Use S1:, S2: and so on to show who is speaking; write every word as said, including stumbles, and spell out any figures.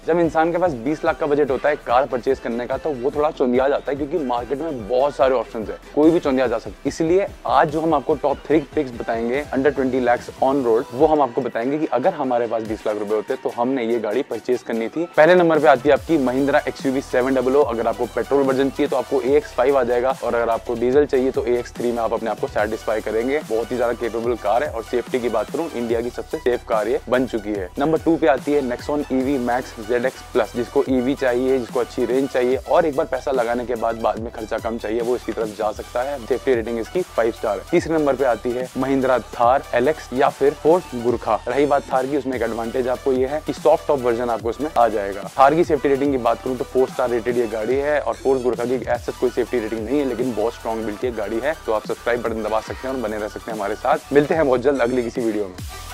S1: जब इंसान के पास बीस लाख का बजट होता है कार परचेज करने का, तो वो थोड़ा चौंधिया जाता है क्योंकि मार्केट में बहुत सारे ऑप्शंस है, कोई भी चौंधिया जा सकता है। इसलिए आज जो हम आपको टॉप थ्री पिक्स बताएंगे under twenty lakh on road, वो हम आपको बताएंगे कि अगर हमारे पास बीस लाख रुपए होते तो हमने ये गाड़ी परचेज करनी थी। पहले नंबर पे आती है आपकी Mahindra XUV seven double O. अगर आपको पेट्रोल वर्जन चाहिए तो आपको ए एक्स फाइव आ जाएगा, और अगर आपको डीजल चाहिए तो ए एक्स थ्री में आप अपने आपको सेटिस्फाई करेंगे। बहुत ही ज्यादा केपेबल कार है, और सेफ्टी की बात करूं इंडिया की सबसे सेफ कार ये बन चुकी है। नंबर टू पे आती है Nexon EV Max Z X plus. जिसको ईवी चाहिए, जिसको अच्छी रेंज चाहिए और एक बार पैसा लगाने के बाद बाद में खर्चा कम चाहिए, वो इसकी तरफ जा सकता है। सेफ्टी रेटिंग इसकी फाइव स्टार है। तीसरे नंबर पे आती है महिंद्रा थार एलेक्स या फिर फोर्स गुरखा। रही बात थार की, उसमें एक एडवांटेज आपको ये है कि सॉफ्ट टॉप वर्जन आपको इसमें आ जाएगा। थार की सेफ्टी रेटिंग की बात करूं तो फोर स्टार रेटेड ये गाड़ी है, और फोर्स गुरखा की ऐसा कोई सेफ्टी रेटिंग नहीं है, लेकिन बहुत स्ट्रॉन्ग बिल्ड की गाड़ी है। तो आप सब्सक्राइब बटन दबा सकते हैं और बने रह सकते हैं हमारे साथ। मिलते हैं बहुत जल्द अगली किसी वीडियो में।